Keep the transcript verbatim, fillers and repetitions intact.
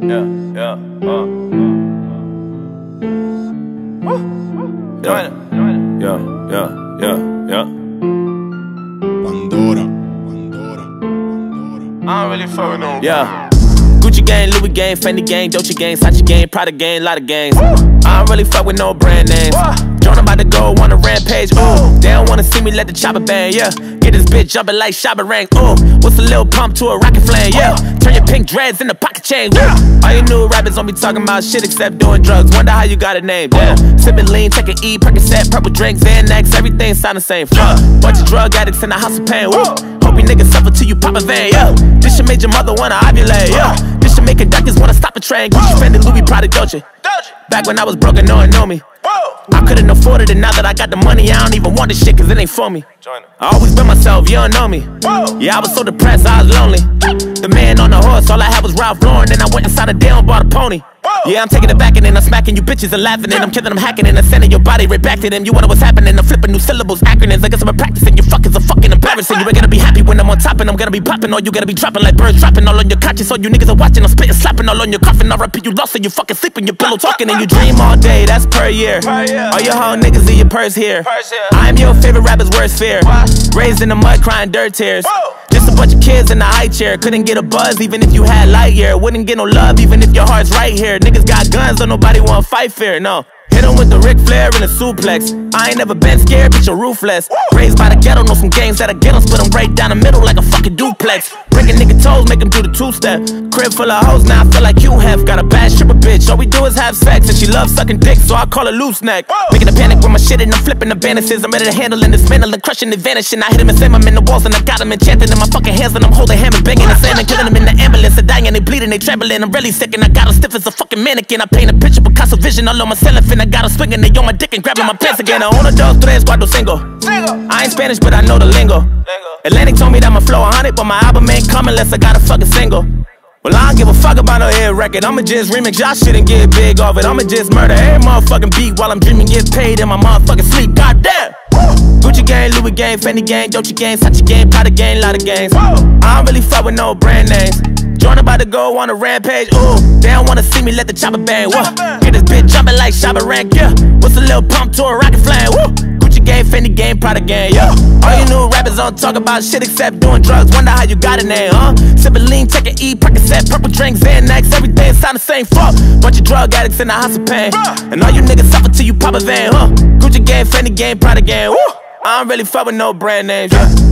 yeah, yeah, uh. Yeah, yeah, yeah, yeah, yeah. Pandora, Pandora, Pandora. I don't really fuck with no. Yeah. Gucci gang, Louis gang, Fendi gang, Dolce gang, Sachi gang, Prada gang, lot of gangs. I don't really fuck with no brand names. Joan about to go on a rampage, ooh. They don't wanna see me let the chopper bang, yeah. Get this bitch jumping like Shabba Rank, ooh. What's a little pump to a rocket flame, yeah. Turn your pink dreads into pocket chain, woo. All you new rappers don't be talking about shit except doing drugs. Wonder how you got a name, damn. Sippin' lean, take an E, Percocet, purple drinks, Xanax, everything sound the same, fuck. Bunch of drug addicts in the house of pain, woo. Hope you niggas suffer till you pop a vein, yeah. This shit made your mother wanna ovulate, yeah. This shit make conductors wanna stop a train. Gucci, Fendi, Louis, Prada, Dolce. Back when I was broke and no one know me. I couldn't afford it, and now that I got the money, I don't even want this shit, cause it ain't for me. I always been myself, you don't know me. Yeah, I was so depressed, I was lonely. The man on the horse, all I had was Ralph Lauren, and I went inside a deal and bought a pony. Yeah, I'm taking it back and then I'm smacking you bitches and laughing and I'm killing, I'm hacking and I'm sending your body right back to them. You wonder what's happening, I'm flipping new syllables, acronyms. I guess I'm practicing, you fuckers are fucking embarrassing. You ain't gonna be happy when I'm on top and I'm gonna be popping, or you gotta be dropping like birds dropping all on your conscience. All you niggas are watching, I'm spitting, slapping all on your coffin. I repeat, you lost and you fucking sleeping, your pillow talking and you dream all day, that's per year. All your hoe niggas in your purse here. I'm your favorite rapper's worst fear. Raised in the mud crying dirt tears. Just a bunch of kids in a high chair. Couldn't get a buzz even if you had light year. Wouldn't get no love even if your heart's right here. Niggas got guns, don't nobody wanna fight fair, no. Hit him with the Ric Flair and a suplex. I ain't never been scared, bitch, you're ruthless. Raised by the ghetto, know some games that I get them. Split them right down the middle like a fucking duplex. Breaking nigga toes, make him do the two-step. Crib full of hoes, now I feel like you have. Got a bad stripper bitch, all we do is have sex. And she loves sucking dick, so I call her loose neck. Making a panic with my shit and I'm flipping the bandages. I'm ready to handle and dismantle and crushing and vanishing. I hit him and slam him in the walls and I got him enchanted in my fucking hands. And I'm holding hammers, banging and slamming, killing him in the ambulance. They're dying, they bleeding, they trembling. I'm really sick and I got him stiff as a fucking mannequin. I paint a picture, Picasso vision all on my cellophane. I got him swinging, they on my dick and grabbing my pants again. I own a dos, tres, cuatro, cinco. I ain't Spanish, but I know the lingo. Atlantic told me that my flow a hundred, but my album ain't coming unless I got a fucking single. Well, I don't give a fuck about no hit record. I'ma just remix y'all shit and get big off it. I'ma just murder every motherfucking beat while I'm dreaming, get paid in my motherfucking sleep. Goddamn. Gucci gang, Louis gang, Fendi gang, Dolce gang, Sachi gang, Prada gang, lot of gangs. I don't really fuck with no brand names. Joan about to go on a rampage, ooh. They don't wanna see me let the chopper bang, whoa. Get this bitch jumping like Shabba Rank, yeah. What's a little pump to a rocket flame, woo. Gucci gang, Fendi gang, Prada gang, yeah. All you new rappers don't talk about shit except doing drugs. Wonder how you got a name, huh? Sippin' lean, take an E, Percocet, purple drinks, Xanax, everything sound the same, fuck. Bunch of drug addicts in the house of pain. And all you niggas suffer till you pop a vein, huh? Gucci gang, Fendi gang, Prada gang, woo. I don't really fuck with no brand names, yeah.